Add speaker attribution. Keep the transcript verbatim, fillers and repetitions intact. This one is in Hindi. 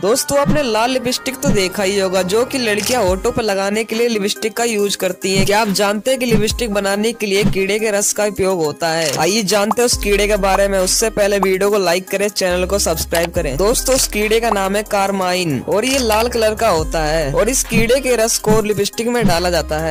Speaker 1: दोस्तों आपने लाल लिपस्टिक तो देखा ही होगा जो कि लड़कियां होठों पर लगाने के लिए लिपस्टिक का यूज करती हैं। क्या आप जानते हैं कि लिपस्टिक बनाने के लिए कीड़े के रस का उपयोग होता है? आइए जानते हैं उस कीड़े के बारे में। उससे पहले वीडियो को लाइक करें, चैनल को सब्सक्राइब करें। दोस्तों उस कीड़े का नाम है कारमाइन और ये लाल कलर का होता है और इस कीड़े के रस को लिपस्टिक में डाला जाता है।